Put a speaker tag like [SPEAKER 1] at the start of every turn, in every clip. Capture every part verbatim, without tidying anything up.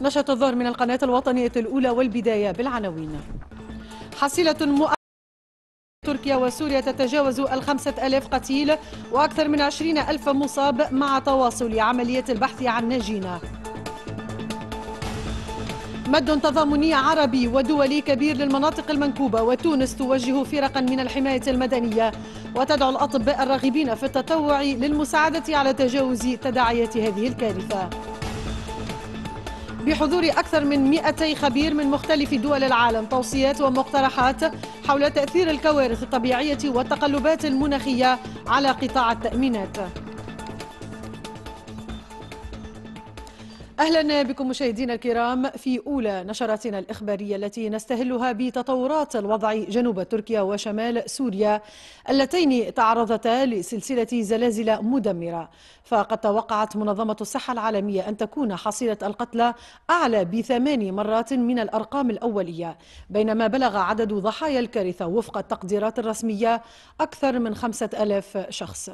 [SPEAKER 1] نشرة الظهر من القناة الوطنية الأولى والبداية بالعناوين. حصيلة مؤ... تركيا وسوريا تتجاوز الخمسة ألاف قتيل وأكثر من عشرين ألف مصاب مع تواصل عملية البحث عن ناجين. مد تضامني عربي ودولي كبير للمناطق المنكوبة، وتونس توجه فرقا من الحماية المدنية وتدعو الأطباء الراغبين في التطوع للمساعدة على تجاوز تداعيات هذه الكارثة. بحضور أكثر من مئتي خبير من مختلف دول العالم، توصيات ومقترحات حول تأثير الكوارث الطبيعية والتقلبات المناخية على قطاع التأمينات. أهلا بكم مشاهدينا الكرام في أولى نشراتنا الإخبارية التي نستهلها بتطورات الوضع جنوب تركيا وشمال سوريا اللتين تعرضتا لسلسلة زلازل مدمرة. فقد توقعت منظمة الصحة العالمية أن تكون حصيلة القتلى أعلى بثمان مرات من الأرقام الأولية، بينما بلغ عدد ضحايا الكارثة وفق التقديرات الرسمية أكثر من خمسة ألاف شخص.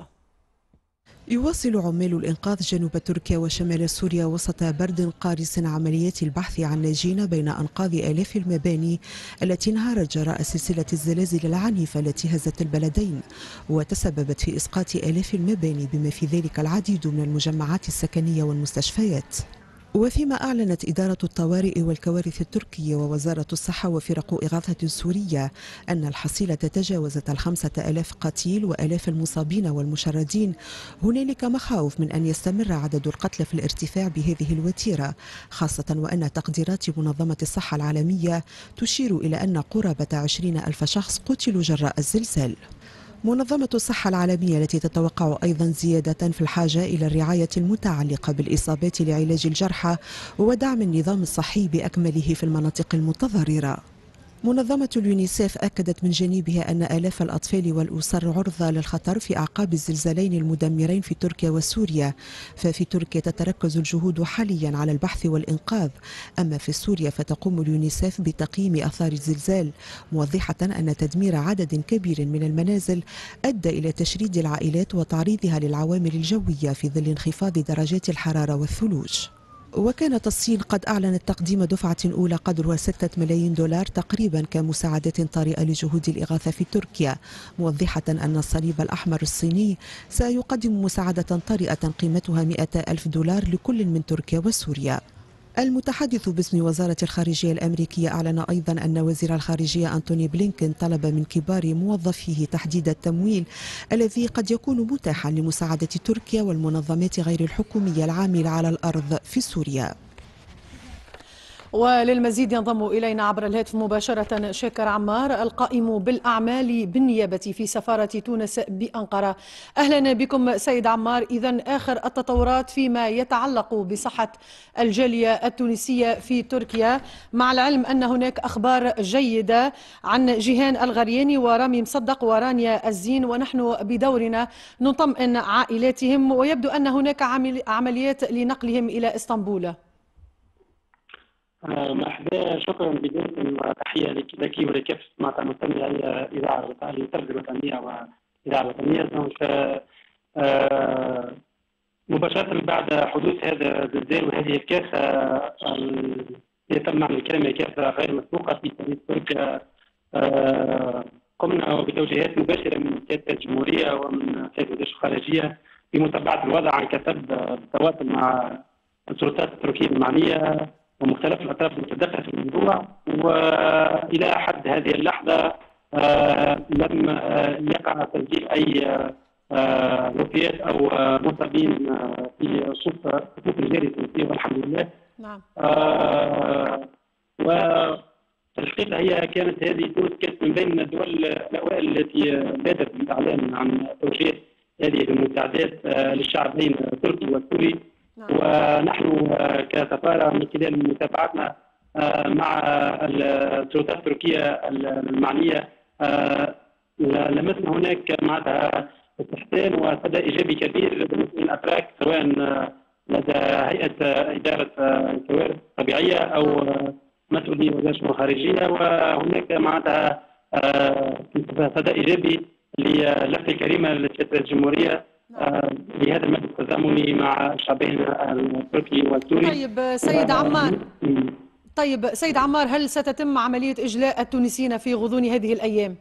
[SPEAKER 2] يواصل عمال الإنقاذ جنوب تركيا وشمال سوريا وسط برد قارس عمليات البحث عن ناجين بين أنقاض آلاف المباني التي انهارت جراء سلسلة الزلازل العنيفة التي هزت البلدين وتسببت في إسقاط آلاف المباني بما في ذلك العديد من المجمعات السكنية والمستشفيات. وفيما أعلنت إدارة الطوارئ والكوارث التركية ووزارة الصحة وفرق إغاثة سورية أن الحصيلة تجاوزت الخمسة ألاف قتيل وألاف المصابين والمشردين، هنالك مخاوف من أن يستمر عدد القتلى في الارتفاع بهذه الوتيرة، خاصة وأن تقديرات منظمة الصحة العالمية تشير إلى أن قرابة عشرين ألف شخص قتلوا جراء الزلزال. منظمة الصحة العالمية التي تتوقع أيضا زيادة في الحاجة إلى الرعاية المتعلقة بالإصابات لعلاج الجرحى ودعم النظام الصحي بأكمله في المناطق المتضررة. منظمة اليونيسيف أكدت من جانبها أن آلاف الأطفال والأسر عرضة للخطر في أعقاب الزلزالين المدمرين في تركيا وسوريا، ففي تركيا تتركز الجهود حاليا على البحث والإنقاذ، أما في سوريا فتقوم اليونيسيف بتقييم آثار الزلزال، موضحة أن تدمير عدد كبير من المنازل أدى إلى تشريد العائلات وتعريضها للعوامل الجوية في ظل انخفاض درجات الحرارة والثلوج. وكانت الصين قد أعلنت تقديم دفعة أولى قدرها ستة ملايين دولار تقريبا كمساعدة طارئة لجهود الإغاثة في تركيا، موضحة أن الصليب الأحمر الصيني سيقدم مساعدة طارئة قيمتها مئة ألف دولار لكل من تركيا وسوريا. المتحدث باسم وزارة الخارجية الأمريكية أعلن أيضا أن وزير الخارجية أنتوني بلينكين طلب من كبار موظفيه تحديد التمويل الذي قد يكون متاحا لمساعدة تركيا والمنظمات غير الحكومية العاملة على الأرض في سوريا.
[SPEAKER 1] وللمزيد ينضم إلينا عبر الهاتف مباشرة شاكر عمار القائم بالأعمال بالنيابة في سفارة تونس بأنقرة. أهلا بكم سيد عمار. إذن آخر التطورات فيما يتعلق بصحة الجالية التونسية في تركيا، مع العلم أن هناك أخبار جيدة عن جيهان الغرياني ورامي مصدق ورانيا الزين، ونحن بدورنا نطمئن عائلاتهم، ويبدو أن هناك عمليات لنقلهم إلى إسطنبول.
[SPEAKER 3] مرحبا، شكرا بداية وتحية لك ولكافة مع مستمعي الإذاعة التردد الوطنية والإذاعة الوطنية. دونك مباشرة بعد حدوث هذا الزلزال وهذه الكارثة يتم معنى الكلمة كارثة غير مسبوقة في تاريخ تركيا، قمنا بتوجيهات مباشرة من سيادة الجمهورية ومن سيادة وزير الخارجية بمتابعة الوضع عن كثب بالتواصل مع السلطات التركية المعنية ومختلف الأطراف المتدخلة في الموضوع. وإلى حد هذه اللحظة آه لم آه يقع تسجيل أي آه وفيات أو آه مصابين آه في صفوف الجالية التونسية والحمد لله.
[SPEAKER 1] نعم.
[SPEAKER 3] آه وفي الحقيقة هي كانت هذه تونس كانت من بين الدول الأوائل التي بادرت بالإعلان عن توجيه هذه المساعدات آه للشعبين التركي والسوري. ونحن كسفارة من خلال متابعتنا مع السلطات التركية المعنية لمسنا هناك معناتها استحسان وصدى إيجابي كبير بالنسبة للأتراك، سواء لدى هيئة إدارة الكوارث الطبيعية أو مسؤولي وزارة الخارجية، وهناك معناتها صدى إيجابي للفترة الكريمة لسيادة الجمهورية لهذا المد التزامني مع الشعبين التركي والسوري.
[SPEAKER 1] طيب سيد عمار طيب سيد عمار هل ستتم عملية إجلاء التونسيين في غضون هذه الأيام؟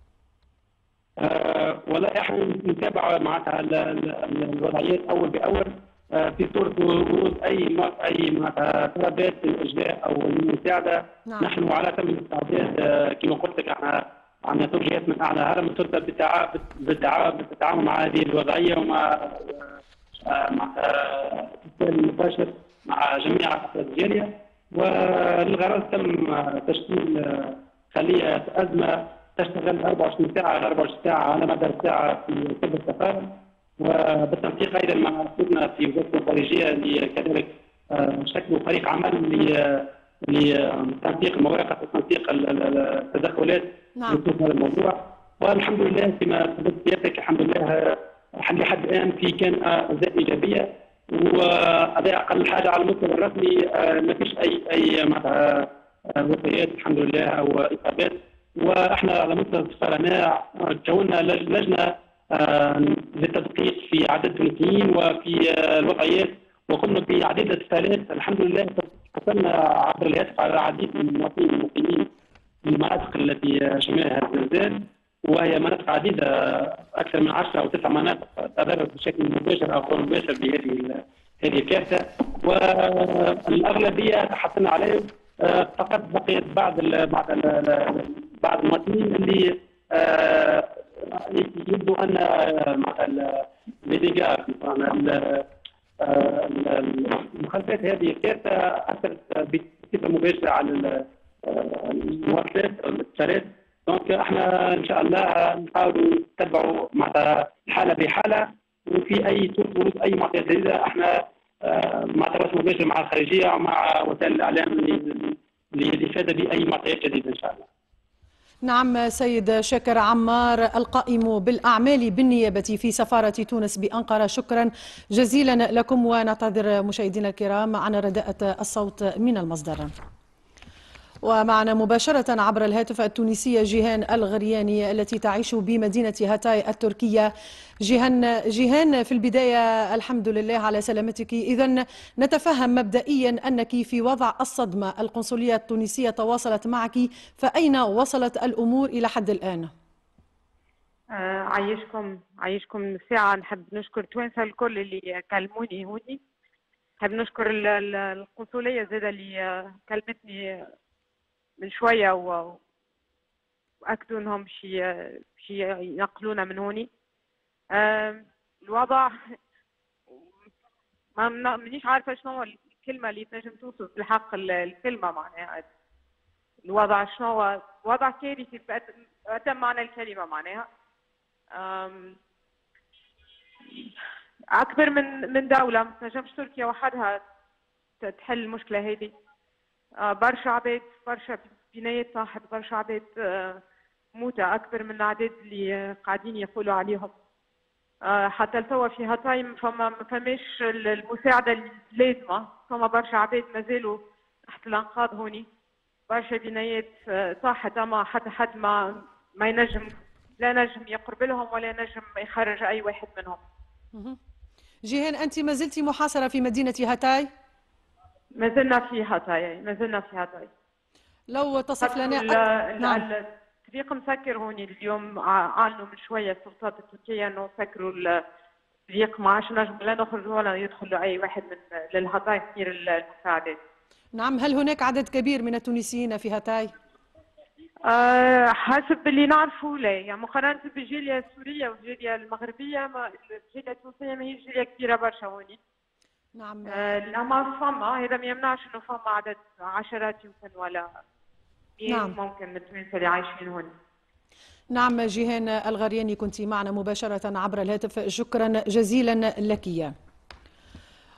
[SPEAKER 3] أه ولا احنا نتابع معناتها الوضعيات اول باول أه في صوره ورود اي اي معناتها طلبات الاجلاء او المساعده. نعم. نحن على تم الاستعداد أه كما قلت لك احنا عندنا توجيهات من اعلى هرم السلطه بالتعامل مع هذه الوضعيه ومع أه مع الاتصال المباشر مع جميع الافراد الجاليه. والغرض تم تشكيل خليه ازمه تشتغل أربعة وعشرين ساعة على أربعة وعشرين ساعة على مدار ساعة في كل السفارة، وبالتنسيق أيضا مع أخوتنا في وزارة الخارجية اللي كذلك شكلوا فريق عمل لتنسيق المواقف وتنسيق التدخلات في هذا الموضوع. والحمد لله كما تفضلت سيادتك الحمد لله لحد الآن في كان أجزاء إيجابية، وهذا أقل حاجة على المستوى الرسمي ما فيش أي أي معناتها وفيات الحمد لله أو إصابات. واحنا على مستوى السفاره كونا لجنه للتدقيق في عدد التونسيين وفي الوضعيات، وقمنا بعديد الاتصالات الحمد لله. اتصلنا عبر الهاتف على العديد من المواطنين المقيمين في المناطق التي شملها الزلزال، وهي مناطق عديده اكثر من عشرة او تسع مناطق تضررت بشكل مباشر او غير مباشر بهذه هذه الكارثه. والاغلبيه تحصلنا عليه فقط بقيت بعض بعض بعض المواطنين اللي آه يبدو ان مثلا لديجا المخالفات هذه الكارثه اثرت بصفه مباشره على المواصلات والاتصالات. دونك احنا ان شاء الله نحاولوا نتبعوا معناتها الحاله بحاله، وفي اي ورود اي معطيات جديده احنا مع تواصل مباشر مع الخارجيه ومع وسائل الاعلام للافاده باي معطيات جديده ان شاء الله.
[SPEAKER 1] نعم سيد شاكر عمار القائم بالأعمال بالنيابة في سفارة تونس بأنقرة، شكرا جزيلا لكم، ونعتذر مشاهدينا الكرام عن رداءة الصوت من المصدر. ومعنا مباشرة عبر الهاتف التونسية جيهان الغرياني التي تعيش بمدينة هاتاي التركية. جيهان جيهان في البداية الحمد لله على سلامتك. إذن نتفهم مبدئيا أنك في وضع الصدمة، القنصلية التونسية تواصلت معك، فأين وصلت الأمور إلى حد الآن؟
[SPEAKER 4] آه عايشكم عايشكم الساعة. نحب نشكر توانسة الكل اللي كلموني هوني، نحب نشكر القنصلية زادة اللي كلمتني من شوية وأكدوا أنهم شي شي ينقلونا من هوني. أه الوضع ما مانيش عارفة شنو الكلمة اللي تنجم توصف بالحق الكلمة معناها. الوضع شنو هو؟ وضع كارثي بأتم معنى الكلمة معناها. أكبر من من دولة ما تنجمش تركيا وحدها تحل المشكلة هذه. برشا عباد برشا بنايات صاحب برشا عباد موتى أكبر من الأعداد اللي قاعدين يقولوا عليهم. حتى لتوا في هاتاي فما ما فماش المساعدة اللازمة، فما برشا عباد مازالوا تحت الأنقاض هوني، برشا بنايات صاحت أما حتى حد ما ما ينجم لا نجم يقرب لهم ولا نجم يخرج أي واحد منهم.
[SPEAKER 1] جيهان أنت ما زلتي محاصرة في مدينة هاتاي؟
[SPEAKER 4] ما زلنا في هاتاي ما زلنا في هاتاي.
[SPEAKER 1] لو تصف لنا
[SPEAKER 4] نعم. الطريق مسكر هوني اليوم، اعلنوا من شويه السلطات التركيه انه سكروا الطريق، ما عادش نجم لا نخرج ولا يدخل اي واحد من للهاتاي كثير المساعدات.
[SPEAKER 1] نعم، هل هناك عدد كبير من التونسيين في هاتاي؟
[SPEAKER 4] أه حسب اللي نعرفه لا، يعني مقارنه بالجاليه السوريه والجاليه المغربيه ما الجاليه التونسيه ما هي جاليه كبيره برشا هوني.
[SPEAKER 1] نعم.
[SPEAKER 4] لما فما هذا ما يمنعش انه فما عدد عشرات يمكن ولا
[SPEAKER 1] نعم.
[SPEAKER 4] ممكن من التوانسه اللي عايشين هون.
[SPEAKER 1] نعم جيهان الغرياني كنت معنا مباشرة عبر الهاتف، شكرا جزيلا لك.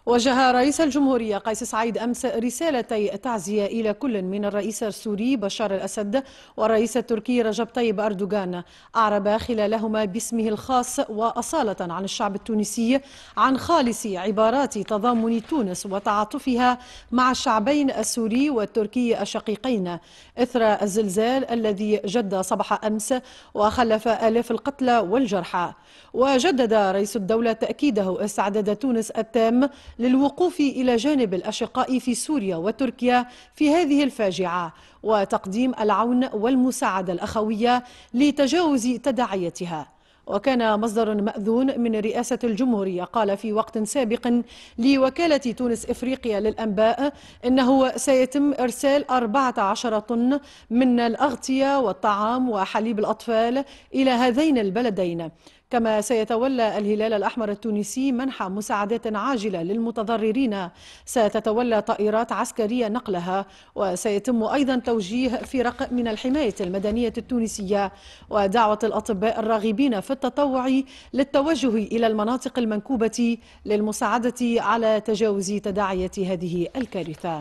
[SPEAKER 1] وجه رئيس الجمهورية قيس سعيد أمس رسالتي تعزية إلى كل من الرئيس السوري بشار الأسد والرئيس التركي رجب طيب أردوغان، أعرب خلالهما باسمه الخاص وأصالة عن الشعب التونسي عن خالص عبارات تضامن تونس وتعاطفها مع الشعبين السوري والتركي الشقيقين إثر الزلزال الذي جد صباح أمس وخلف آلاف القتلى والجرحى. وجدد رئيس الدولة تأكيده استعداد تونس التام للوقوف إلى جانب الأشقاء في سوريا وتركيا في هذه الفاجعة وتقديم العون والمساعدة الأخوية لتجاوز تداعياتها. وكان مصدر مأذون من رئاسة الجمهورية قال في وقت سابق لوكالة تونس إفريقيا للأنباء إنه سيتم إرسال أربعة عشر طن من الأغطية والطعام وحليب الأطفال إلى هذين البلدين، كما سيتولى الهلال الأحمر التونسي منح مساعدات عاجلة للمتضررين ستتولى طائرات عسكرية نقلها، وسيتم أيضا توجيه فرق من الحماية المدنية التونسية ودعوة الأطباء الراغبين في التطوع للتوجه إلى المناطق المنكوبة للمساعدة على تجاوز تداعيات هذه الكارثة.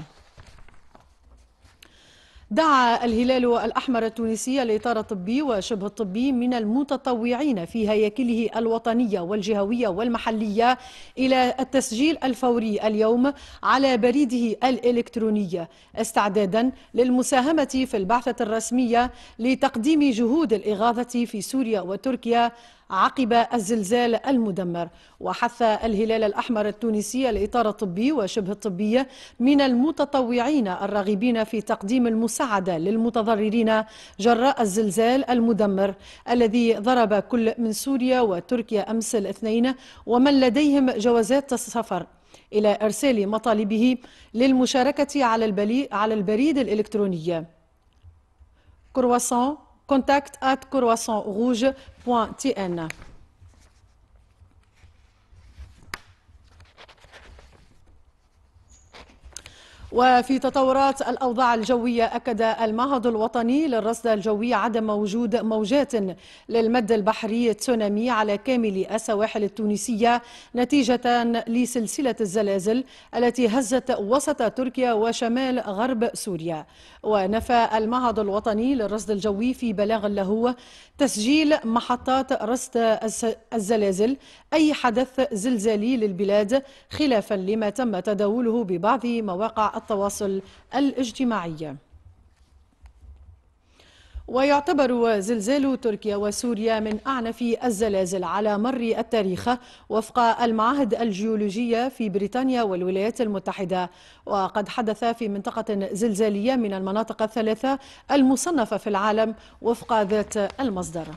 [SPEAKER 1] دعا الهلال الأحمر التونسي الإطار الطبي وشبه الطبي من المتطوعين في هياكله الوطنية والجهوية والمحلية إلى التسجيل الفوري اليوم على بريده الإلكتروني استعدادا للمساهمة في البعثة الرسمية لتقديم جهود الإغاثة في سوريا وتركيا عقب الزلزال المدمر. وحث الهلال الأحمر التونسي الإطار الطبي وشبه الطبي من المتطوعين الراغبين في تقديم المساعدة للمتضررين جراء الزلزال المدمر الذي ضرب كل من سوريا وتركيا أمس الاثنين ومن لديهم جوازات السفر إلى إرسال مطالبه للمشاركة على البريد الإلكتروني كرواسون contact at croissant rouge point t n. وفي تطورات الأوضاع الجوية أكد المعهد الوطني للرصد الجوي عدم وجود موجات للمد البحري تسونامي على كامل السواحل التونسية نتيجة لسلسلة الزلازل التي هزت وسط تركيا وشمال غرب سوريا. ونفى المعهد الوطني للرصد الجوي في بلاغ له تسجيل محطات رصد الزلازل أي حدث زلزالي للبلاد خلافا لما تم تداوله ببعض مواقع التواصل الاجتماعي. ويعتبر زلزال تركيا وسوريا من أعنف الزلازل على مر التاريخ وفق المعاهد الجيولوجية في بريطانيا والولايات المتحدة، وقد حدث في منطقة زلزالية من المناطق الثلاثة المصنفة في العالم وفق ذات المصدر.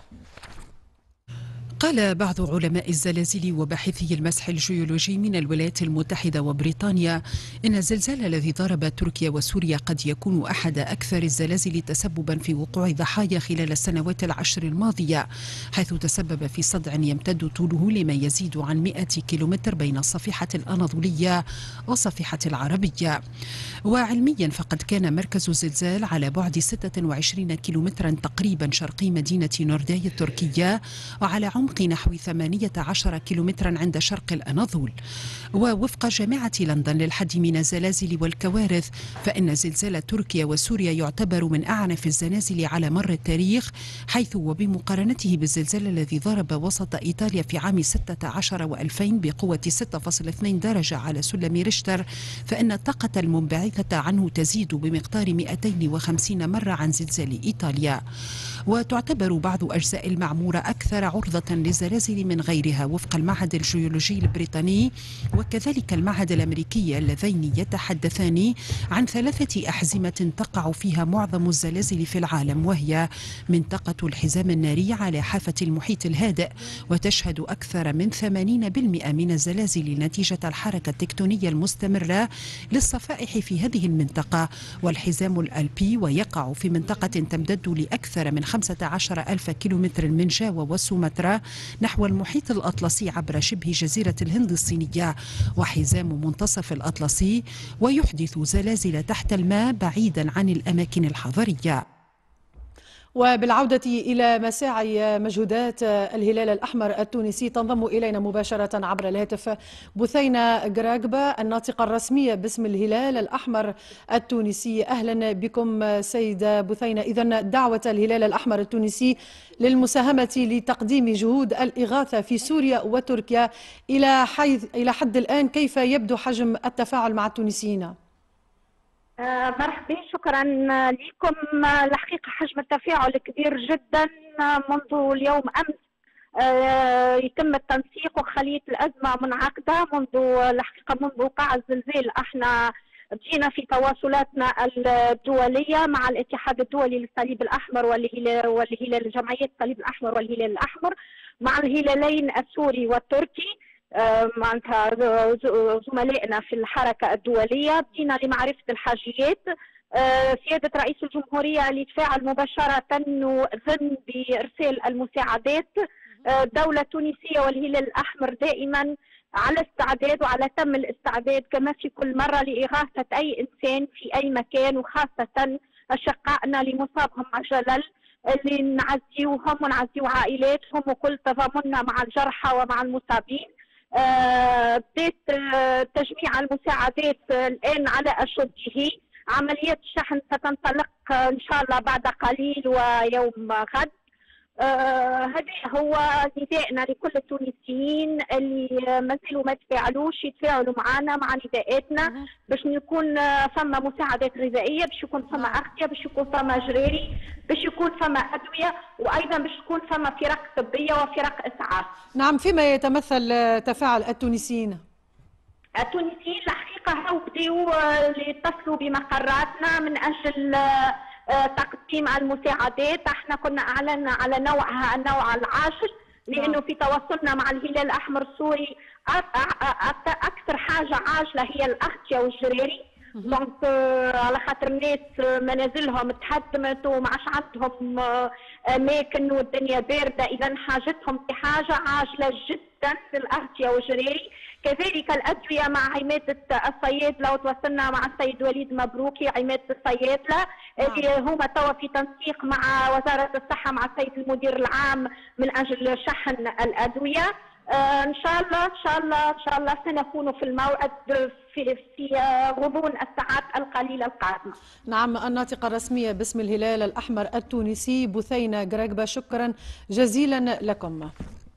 [SPEAKER 5] قال بعض علماء الزلازل وباحثي المسح الجيولوجي من الولايات المتحدة وبريطانيا إن الزلزال الذي ضرب تركيا وسوريا قد يكون أحد أكثر الزلازل تسببا في وقوع ضحايا خلال السنوات العشر الماضية، حيث تسبب في صدع يمتد طوله لما يزيد عن مئة كيلومتر بين الصفيحة الأناضولية والصفيحة العربية. وعلميا فقد كان مركز الزلزال على بعد ستة وعشرين كيلومترا تقريبا شرقي مدينة نورداي التركية وعلى عمق نحو ثمانية عشر كيلومترا عند شرق الأناضول. ووفق جامعة لندن للحد من الزلازل والكوارث فإن زلزال تركيا وسوريا يعتبر من أعنف الزلازل على مر التاريخ، حيث وبمقارنته بالزلزال الذي ضرب وسط إيطاليا في عام ستة عشر وألفين بقوة ستة فاصلة اثنين درجة على سلم ريشتر فإن الطاقة المنبعثة عنه تزيد بمقدار مئتين وخمسين مرة عن زلزال إيطاليا. وتعتبر بعض أجزاء المعمورة أكثر عرضة للزلازل من غيرها وفق المعهد الجيولوجي البريطاني وكذلك المعهد الأمريكي، اللذين يتحدثان عن ثلاثة أحزمة تقع فيها معظم الزلازل في العالم، وهي منطقة الحزام الناري على حافة المحيط الهادئ وتشهد أكثر من ثمانين بالمئة من الزلازل نتيجة الحركة التكتونية المستمرة للصفائح في هذه المنطقة، والحزام الألبي ويقع في منطقة تمتد لأكثر من خمسة عشر ألف كيلومتر من جاوا وسومطرة نحو المحيط الأطلسي عبر شبه جزيرة الهند الصينية وحزام منتصف الأطلسي، ويحدث زلازل تحت الماء بعيدا عن الأماكن الحضرية.
[SPEAKER 1] وبالعودة إلى مساعي مجهودات الهلال الأحمر التونسي تنضم إلينا مباشرة عبر الهاتف بثينة جراجبة الناطقة الرسمية باسم الهلال الأحمر التونسي. أهلا بكم سيدة بثينة. إذن دعوة الهلال الأحمر التونسي للمساهمة لتقديم جهود الإغاثة في سوريا وتركيا، إلى حيث إلى حد الآن كيف يبدو حجم التفاعل مع التونسيين؟
[SPEAKER 6] مرحبا، شكرا لكم. الحقيقة حجم التفاعل كبير جدا منذ اليوم أمس. يتم التنسيق وخلية الأزمة منعقدة منذ الحقيقة منذ وقع الزلزال. احنا بدينا في تواصلاتنا الدولية مع الاتحاد الدولي للصليب الأحمر والهلال والهلال جمعية الصليب الأحمر والهلال الأحمر مع الهلالين السوري والتركي معناتها زملائنا في الحركة الدولية. بدينا لمعرفة الحاجيات. سيادة رئيس الجمهورية اللي تفاعل مباشرة وذن بإرسال المساعدات. الدولة التونسية والهلال الأحمر دائما على استعداد وعلى تم الاستعداد كما في كل مرة لإغاثة أي إنسان في أي مكان، وخاصة أشقائنا اللي مصابهم جلل اللي نعزيوهم ونعزيو عائلاتهم وكل تضامننا مع الجرحى ومع المصابين. بدأت تجميع المساعدات الآن على أشده. عملية الشحن ستنطلق إن شاء الله بعد قليل ويوم غد. هذا هو ندائنا لكل التونسيين اللي ما زالوا ما تفاعلوش يتفاعلوا معنا مع نداءاتنا باش يكون فما مساعدات غذائيه، باش يكون فما اغذيه، باش يكون فما جراري، باش يكون فما ادويه، وايضا باش يكون فما فرق طبيه وفرق اسعاف.
[SPEAKER 1] نعم، فيما يتمثل تفاعل التونسيين؟
[SPEAKER 6] التونسيين الحقيقه هاو بداوا يتصلوا بمقراتنا من اجل تقديم المساعدات. احنا كنا اعلنا على نوعها النوع العاجل لانه في تواصلنا مع الهلال الاحمر السوري اكثر حاجه عاجله هي الاغذيه والجراري. دونك على خاطر الناس منازلهم تهدمت وما عادش عندهم اماكن والدنيا بارده، اذا حاجتهم في حاجه عاجله جدا للاغذيه والجراري. كذلك الادويه مع عماده الصيادله، وتواصلنا مع السيد وليد مبروكي عماده الصيادله اللي هما توا في تنسيق مع وزاره الصحه مع السيد المدير العام من اجل شحن الادويه. آه ان شاء الله ان شاء الله ان شاء الله سنكون في الموعد في في غضون الساعات القليله القادمه.
[SPEAKER 1] نعم، الناطقه الرسميه باسم الهلال الاحمر التونسي بثينة جراجبة، شكرا جزيلا لكم.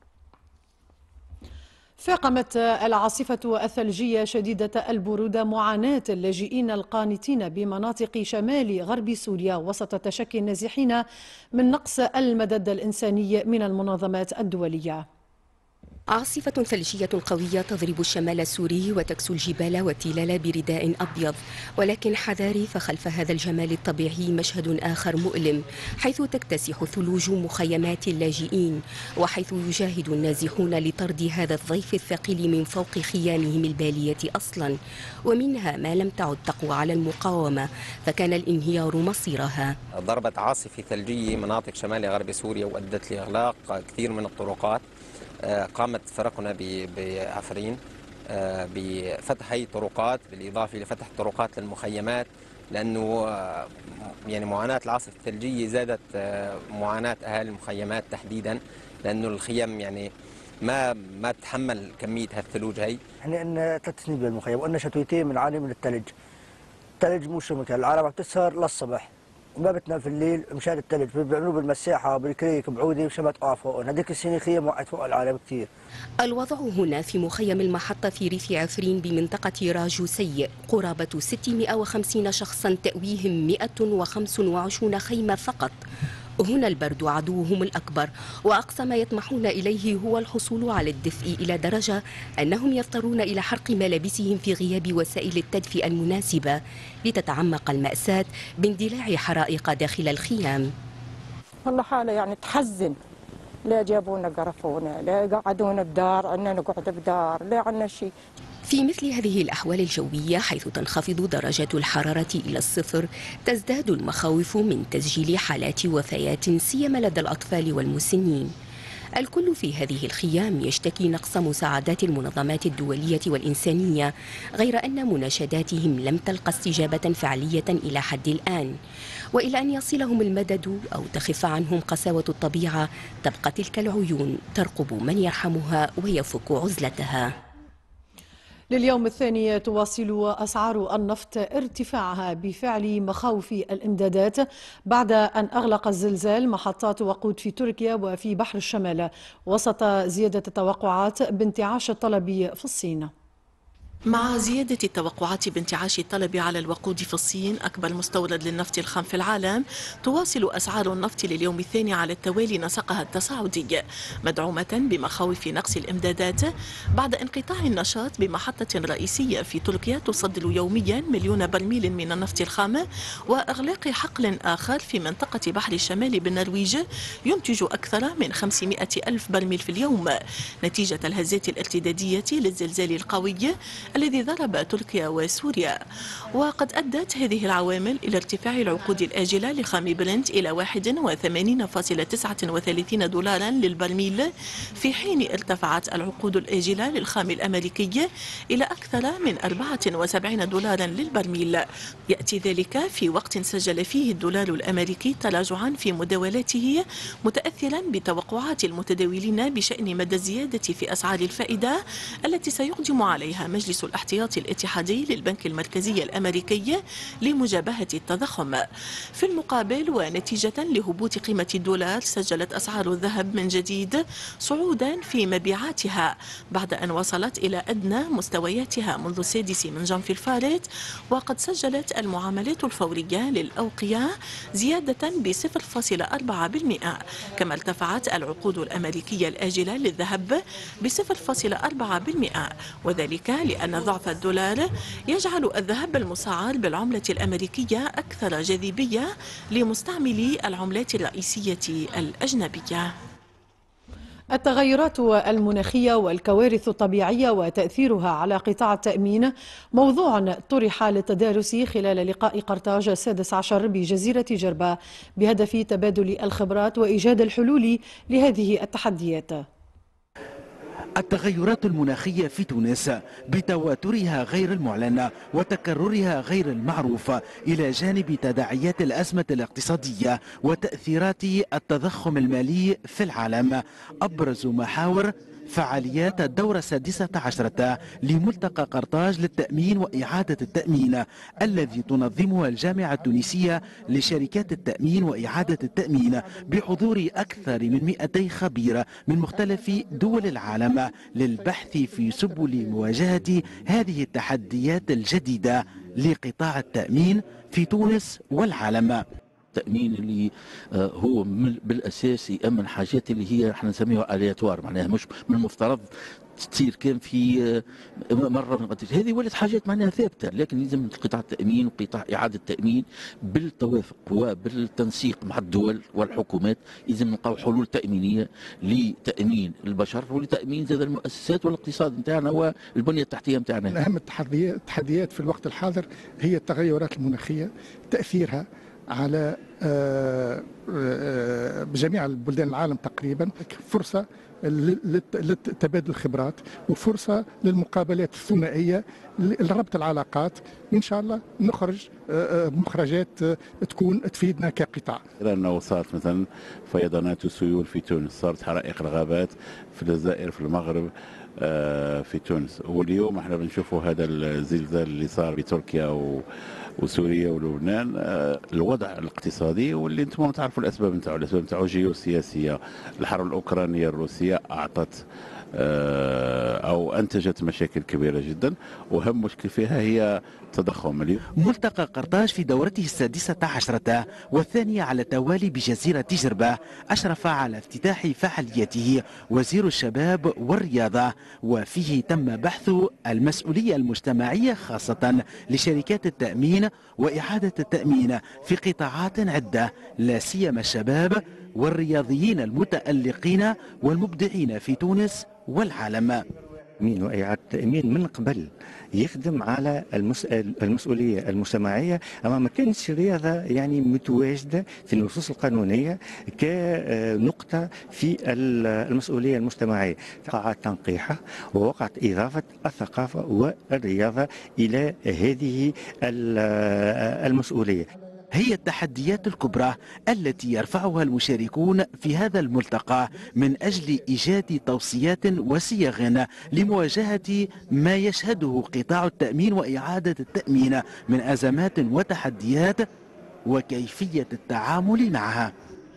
[SPEAKER 1] فاقمت العاصفة الثلجية شديدة البرودة معاناة اللاجئين القانتين بمناطق شمال غرب سوريا وسط تشكي النازحين من نقص المدد الإنساني من المنظمات الدولية.
[SPEAKER 7] عاصفة ثلجية قوية تضرب الشمال السوري وتكسو الجبال والتلال برداء أبيض، ولكن حذاري فخلف هذا الجمال الطبيعي مشهد آخر مؤلم، حيث تكتسح ثلوج مخيمات اللاجئين، وحيث يجاهد النازحون لطرد هذا الضيف الثقيل من فوق خيامهم البالية أصلا، ومنها ما لم تعد تقوى على المقاومة فكان الانهيار مصيرها.
[SPEAKER 8] ضربت عاصفة ثلجية مناطق شمال غرب سوريا وأدت لإغلاق كثير من الطرقات. قامت فرقنا بعفرين بفتح هي الطرقات بالإضافة لفتح طرقات للمخيمات، لأنه يعني معاناة العاصفة الثلجية زادت معاناة أهالي المخيمات تحديدا، لأنه الخيم يعني ما ما تحمل كمية هالثلوج هي.
[SPEAKER 9] احنا عندنا ثلاث سنين بالمخيم وقلنا شتويتين بنعاني من الثلج. الثلج مو شو مكان، العالم عم تسهر للصبح وما بتنام في الليل مشان الثلج، بيعملوه بالمساحه بالكريك بعوده وشما تقع فوقهم. هذيك السنه خيم وقعت فوق العالم كثير.
[SPEAKER 7] الوضع هنا في مخيم المحطه في ريف عفرين بمنطقه راجوسي قرابه ستمائة وخمسين شخصا تأويهم مائة وخمسة وعشرين خيمه فقط. هنا البرد عدوهم الأكبر، وأقصى ما يطمحون إليه هو الحصول على الدفء إلى درجة أنهم يضطرون إلى حرق ملابسهم في غياب وسائل التدفئة المناسبة، لتتعمق المأساة باندلاع حرائق داخل الخيام.
[SPEAKER 10] والله حالة يعني تحزن. لا جابونا قرفونا، لا قعدونا بدار، عنا نقعد بدار، لا عنا شيء.
[SPEAKER 7] في مثل هذه الأحوال الجوية حيث تنخفض درجات الحرارة إلى الصفر، تزداد المخاوف من تسجيل حالات وفيات سيما لدى الأطفال والمسنين. الكل في هذه الخيام يشتكي نقص مساعدات المنظمات الدولية والإنسانية، غير أن مناشداتهم لم تلقى استجابة فعلية إلى حد الآن. وإلى أن يصلهم المدد أو تخف عنهم قساوة الطبيعة، تبقى تلك العيون ترقب من يرحمها ويفك عزلتها.
[SPEAKER 1] لليوم الثاني تواصل أسعار النفط ارتفاعها بفعل مخاوف الإمدادات بعد أن أغلق الزلزال محطات وقود في تركيا وفي بحر الشمال، وسط زيادة التوقعات بانتعاش الطلب في الصين.
[SPEAKER 11] مع زيادة التوقعات بانتعاش الطلب على الوقود في الصين أكبر مستورد للنفط الخام في العالم، تواصل أسعار النفط لليوم الثاني على التوالي نسقها التصاعدي، مدعومة بمخاوف نقص الإمدادات بعد انقطاع النشاط بمحطة رئيسية في تركيا تصدر يوميا مليون برميل من النفط الخام، وإغلاق حقل آخر في منطقة بحر الشمال بالنرويج ينتج أكثر من خمسمائة ألف برميل في اليوم، نتيجة الهزات الارتدادية للزلزال القوي الذي ضرب تركيا وسوريا. وقد أدت هذه العوامل إلى ارتفاع العقود الآجلة لخام برنت إلى واحد وثمانين فاصلة تسعة وثلاثين دولارا للبرميل، في حين ارتفعت العقود الآجلة للخام الأمريكي إلى أكثر من أربعة وسبعين دولارا للبرميل. يأتي ذلك في وقت سجل فيه الدولار الأمريكي تراجعا في مداولاته، متأثرا بتوقعات المتداولين بشأن مدى الزيادة في أسعار الفائدة التي سيقدم عليها مجلس الاحتياطي الاتحادي للبنك المركزي الأمريكي لمجابهة التضخم. في المقابل ونتيجة لهبوط قيمة الدولار، سجلت أسعار الذهب من جديد صعودا في مبيعاتها بعد أن وصلت إلى أدنى مستوياتها منذ السادس من جانفي الفارط. وقد سجلت المعاملات الفورية للأوقية زيادة ب صفر فاصلة أربعة بالمئة، كما ارتفعت العقود الأمريكية الآجلة للذهب ب صفر فاصلة أربعة بالمئة، وذلك لأن ضعف الدولار يجعل الذهب المسعر بالعملة الأمريكية أكثر جاذبية لمستعملي العملات الرئيسية الأجنبية.
[SPEAKER 1] التغيرات المناخية والكوارث الطبيعية وتأثيرها على قطاع التأمين موضوع طرح للتدارس خلال لقاء قرطاج السادس عشر بجزيرة جربة بهدف تبادل الخبرات وإيجاد الحلول لهذه التحديات.
[SPEAKER 12] التغيرات المناخية في تونس بتواترها غير المعلن وتكررها غير المعروف، إلى جانب تداعيات الأزمة الاقتصادية وتأثيرات التضخم المالي في العالم، أبرز محاور فعاليات الدورة السادسة عشرة لملتقى قرطاج للتأمين وإعادة التأمين، الذي تنظمه الجامعة التونسية لشركات التأمين وإعادة التأمين بحضور أكثر من مئتي خبير من مختلف دول العالم للبحث في سبل مواجهة هذه التحديات الجديدة لقطاع التأمين في تونس والعالم.
[SPEAKER 13] التأمين اللي هو بالأساس يأمن حاجات اللي هي احنا نسميها الياتوار، معناها مش من المفترض تصير كان في مرة من قد هذه ولات حاجات معناها ثابتة، لكن لازم قطاع التأمين وقطاع إعادة التأمين بالتوافق وبالتنسيق مع الدول والحكومات لازم نلقاو حلول تأمينية لتأمين البشر ولتأمين زاد المؤسسات والاقتصاد نتاعنا والبنية التحتية نتاعنا.
[SPEAKER 14] من أهم التحديات في الوقت الحاضر هي التغيرات المناخية، تأثيرها على بجميع البلدان العالم تقريبا، فرصة لتبادل الخبرات وفرصة للمقابلات الثنائية لربط العلاقات، وإن شاء الله نخرج مخرجات تكون تفيدنا كقطاع.
[SPEAKER 15] لأنه صارت مثلا فيضانات وسيول في تونس، صارت حرائق الغابات في الجزائر في المغرب في تونس، واليوم احنا بنشوفوا هذا الزلزال اللي صار بتركيا و وسوريا ولبنان. الوضع الاقتصادي واللي انتم تعرفوا الاسباب نتاعو، الاسباب نتاعو جيوسياسيه، الحرب الاوكرانيه الروسيه اعطت أو أنتجت مشاكل كبيرة جدا، وأهم مشكلة فيها هي التضخم.
[SPEAKER 12] ملتقى قرطاج في دورته السادسة عشرة والثانية على التوالي بجزيرة جربة أشرف على افتتاح فعاليته وزير الشباب والرياضة، وفيه تم بحث المسؤولية المجتمعية خاصة لشركات التأمين وإعادة التأمين في قطاعات عدة، لا سيما الشباب والرياضيين المتألقين والمبدعين في تونس والعالم.
[SPEAKER 16] التأمين وإعادة التأمين من قبل يخدم على المسؤولية المجتمعية، أما ما كانتش الرياضة يعني متواجدة في النصوص القانونية كنقطة في المسؤولية المجتمعية. وقعت تنقيحها ووقعت إضافة الثقافة والرياضة إلى هذه المسؤولية.
[SPEAKER 12] هي التحديات الكبرى التي يرفعها المشاركون في هذا الملتقى من أجل إيجاد توصيات وصيغ لمواجهة ما يشهده قطاع التأمين وإعادة التأمين من أزمات وتحديات وكيفية التعامل معها.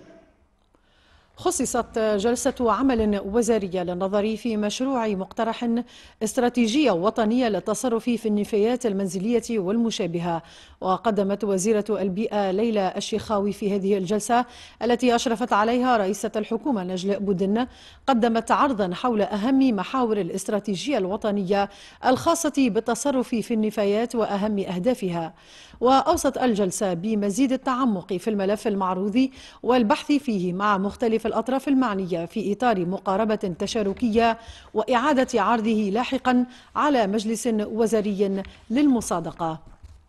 [SPEAKER 1] خصصت جلسة عمل وزارية للنظر في مشروع مقترح استراتيجية وطنية للتصرف في النفايات المنزلية والمشابهة. وقدمت وزيرة البيئة ليلى الشيخاوي في هذه الجلسة التي أشرفت عليها رئيسة الحكومة نجلاء بودن، قدمت عرضا حول أهم محاور الاستراتيجية الوطنية الخاصة بالتصرف في النفايات وأهم أهدافها. وأوصت الجلسة بمزيد التعمق في الملف المعروض والبحث فيه مع مختلف الأطراف المعنية في إطار مقاربة تشاركية وإعادة عرضه لاحقا على مجلس وزاري للمصادقة.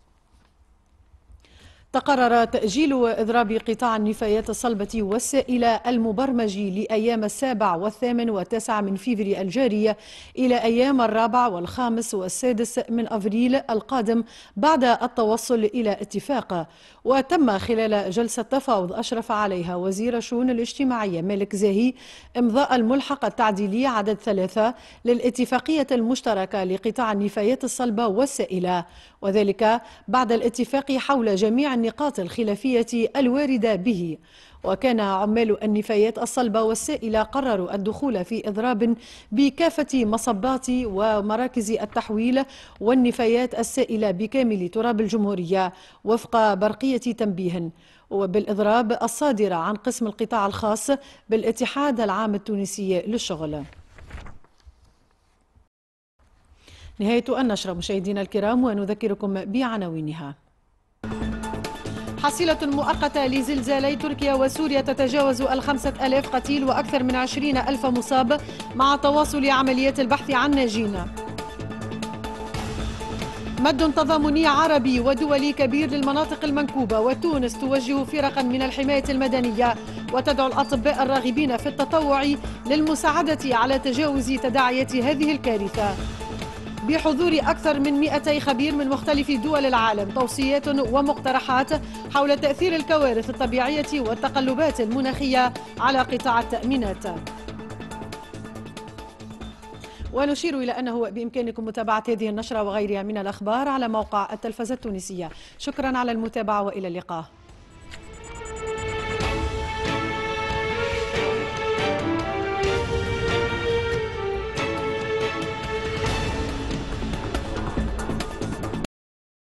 [SPEAKER 1] تقرر تأجيل إضراب قطاع النفايات الصلبة والسائلة المبرمج لأيام السابع والثامن والتاسع من فيفري الجاري إلى أيام الرابع والخامس والسادس من أفريل القادم بعد التوصل إلى اتفاق. وتم خلال جلسة تفاوض أشرف عليها وزير الشؤون الاجتماعية مالك زاهي إمضاء الملحق التعديلي عدد ثلاثة للاتفاقية المشتركة لقطاع النفايات الصلبة والسائلة، وذلك بعد الاتفاق حول جميع النقاط الخلافية الواردة به. وكان عمال النفايات الصلبة والسائلة قرروا الدخول في إضراب بكافة مصبات ومراكز التحويل والنفايات السائلة بكامل تراب الجمهورية وفق برقية تنبيه، وبالإضراب الصادرة عن قسم القطاع الخاص بالاتحاد العام التونسي للشغل. نهاية النشرة مشاهدينا الكرام، ونذكركم بعناوينها. حصيلة مؤقتة لزلزالي تركيا وسوريا تتجاوز الخمسة ألاف قتيل وأكثر من عشرين ألف مصاب مع تواصل عمليات البحث عن ناجين. مد تضامني عربي ودولي كبير للمناطق المنكوبة، وتونس توجه فرقا من الحماية المدنية وتدعو الأطباء الراغبين في التطوع للمساعدة على تجاوز تداعيات هذه الكارثة. بحضور أكثر من مئتي خبير من مختلف دول العالم، توصيات ومقترحات حول تأثير الكوارث الطبيعية والتقلبات المناخية على قطاع التأمينات. ونشير إلى أنه بإمكانكم متابعة هذه النشرة وغيرها من الأخبار على موقع التلفزة التونسية. شكرا على المتابعة وإلى اللقاء.